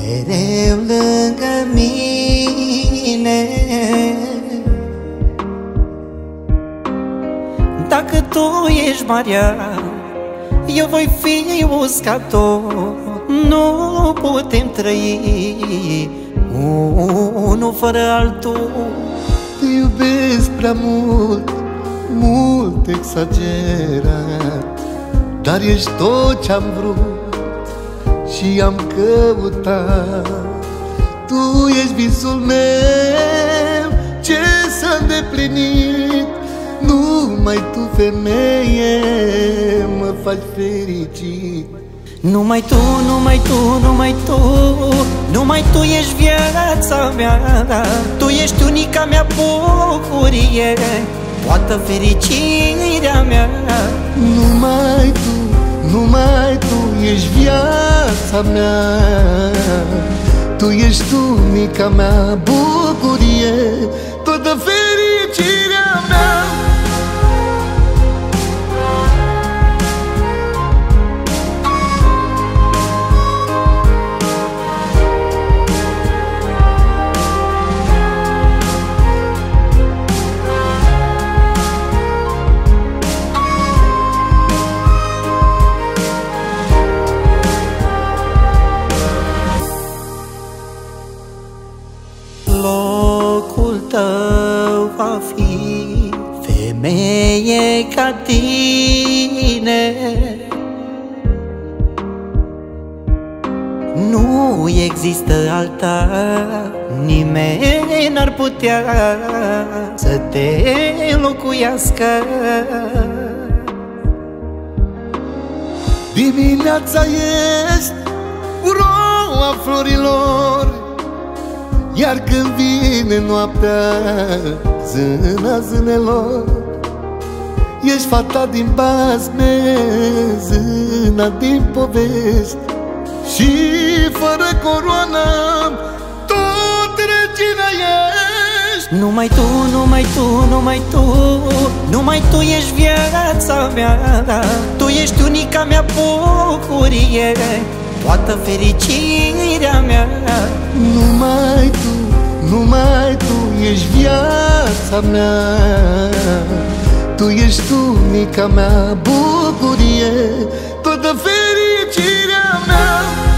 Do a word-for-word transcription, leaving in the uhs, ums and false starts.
mereu lângă mine. Dacă tu ești marea, eu voi fi uscator. Nu putem trăi unul fără altul. Te iubesc prea mult, mult exagerat, dar ești tot ce-am vrut și am căutat. Tu ești visul meu, ce s-a îndeplinit. Numai tu, femeie, mă faci fericit. Numai tu, numai tu, numai tu, numai tu ești viața mea. Tu ești unica mea bucurie, toată fericirea mea. Numai tu, numai tu ești viața mea. Tu ești unica mea bucurie, toată fericirea mea. Locul tău va fi, femeie ca tine. Nu există alta, nimeni n-ar putea să te înlocuiască. Dimineața ești uroa florilor, iar când vine noaptea, zâna zânelor. Ești fata din basme, zâna din povești, și fără coroană tot regina ești. Numai tu, numai tu, numai tu, numai tu ești viața mea. Tu ești unica mea bucurie, toată fericirea mea. Numai tu, numai tu ești viața mea. Tu ești unica mea bucurie, toată fericirea mea.